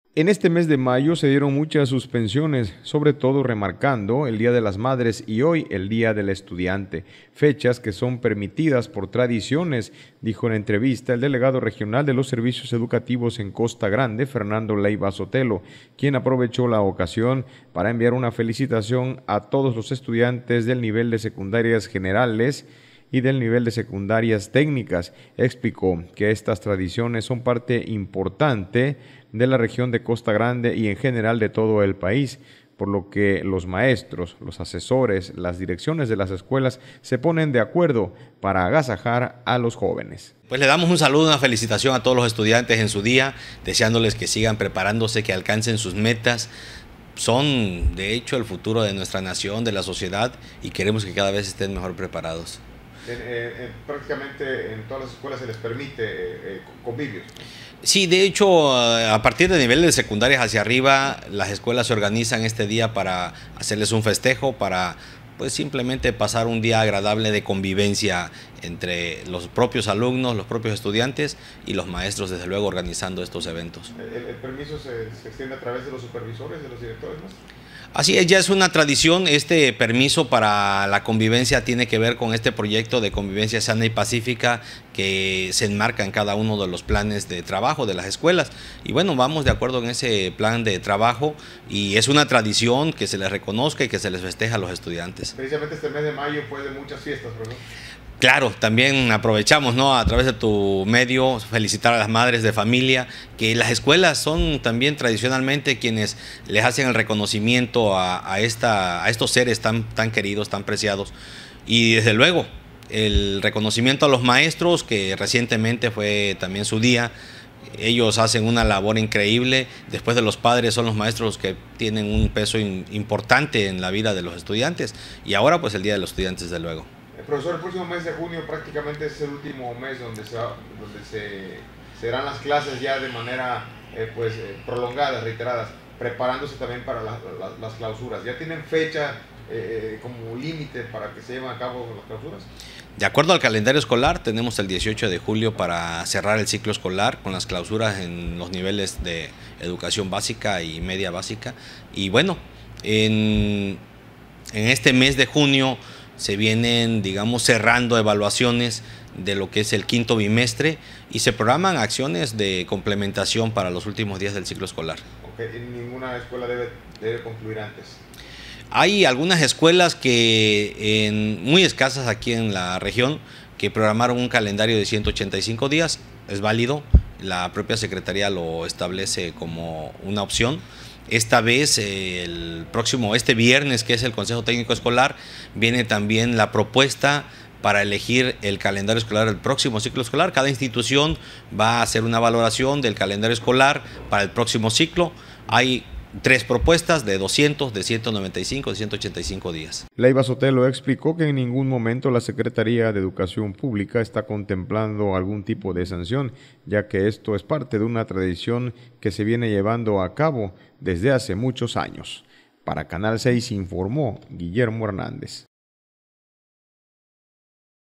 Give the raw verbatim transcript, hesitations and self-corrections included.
En este mes de mayo se dieron muchas suspensiones, sobre todo remarcando el Día de las Madres y hoy el Día del Estudiante, fechas que son permitidas por tradiciones, dijo en entrevista el delegado regional de los servicios educativos en Costa Grande, Fernando Leiva Sotelo, quien aprovechó la ocasión para enviar una felicitación a todos los estudiantes del nivel de secundarias generales y del nivel de secundarias técnicas. Explicó que estas tradiciones son parte importante de la región de Costa Grande y en general de todo el país, por lo que los maestros, los asesores, las direcciones de las escuelas se ponen de acuerdo para agasajar a los jóvenes. Pues le damos un saludo, una felicitación a todos los estudiantes en su día, deseándoles que sigan preparándose, que alcancen sus metas. Son, de hecho, el futuro de nuestra nación, de la sociedad, y queremos que cada vez estén mejor preparados. En, en, prácticamente en todas las escuelas se les permite eh, convivios. Sí, de hecho, a partir de nivel de secundarias hacia arriba, las escuelas se organizan este día para hacerles un festejo, para pues simplemente pasar un día agradable de convivencia entre los propios alumnos, los propios estudiantes y los maestros, desde luego, organizando estos eventos. ¿El, el permiso se, se extiende a través de los supervisores, de los directores, ¿no? Así es, ya es una tradición. Este permiso para la convivencia tiene que ver con este proyecto de convivencia sana y pacífica que se enmarca en cada uno de los planes de trabajo de las escuelas. Y bueno, vamos de acuerdo en ese plan de trabajo y es una tradición que se les reconozca y que se les festeja a los estudiantes. Precisamente este mes de mayo fue de muchas fiestas, ¿verdad? Claro, también aprovechamos, ¿no?, a través de tu medio, felicitar a las madres de familia, que las escuelas son también tradicionalmente quienes les hacen el reconocimiento a, a, esta, a estos seres tan, tan queridos, tan preciados. Y desde luego, el reconocimiento a los maestros, que recientemente fue también su día. Ellos hacen una labor increíble. Después de los padres son los maestros que tienen un peso in, importante en la vida de los estudiantes. Y ahora pues el Día de los Estudiantes, desde luego. Profesor, el próximo mes de junio prácticamente es el último mes donde se, donde se serán las clases ya de manera eh, pues, eh, prolongadas, reiteradas, preparándose también para la, la, las clausuras. ¿Ya tienen fecha eh, como límite para que se lleven a cabo las clausuras? De acuerdo al calendario escolar, tenemos el dieciocho de julio para cerrar el ciclo escolar con las clausuras en los niveles de educación básica y media básica. Y bueno, en, en este mes de junio se vienen, digamos, cerrando evaluaciones de lo que es el quinto bimestre y se programan acciones de complementación para los últimos días del ciclo escolar. Okay. ¿Ninguna escuela debe, debe concluir antes? Hay algunas escuelas que, en, muy escasas aquí en la región, que programaron un calendario de ciento ochenta y cinco días, es válido, la propia Secretaría lo establece como una opción. Esta vez, el próximo, este viernes, que es el Consejo Técnico Escolar, viene también la propuesta para elegir el calendario escolar del próximo ciclo escolar. Cada institución va a hacer una valoración del calendario escolar para el próximo ciclo. Hay tres propuestas de doscientos, de ciento noventa y cinco, de ciento ochenta y cinco días. Leiva Sotelo explicó que en ningún momento la Secretaría de Educación Pública está contemplando algún tipo de sanción, ya que esto es parte de una tradición que se viene llevando a cabo desde hace muchos años. Para Canal seis informó Guillermo Hernández.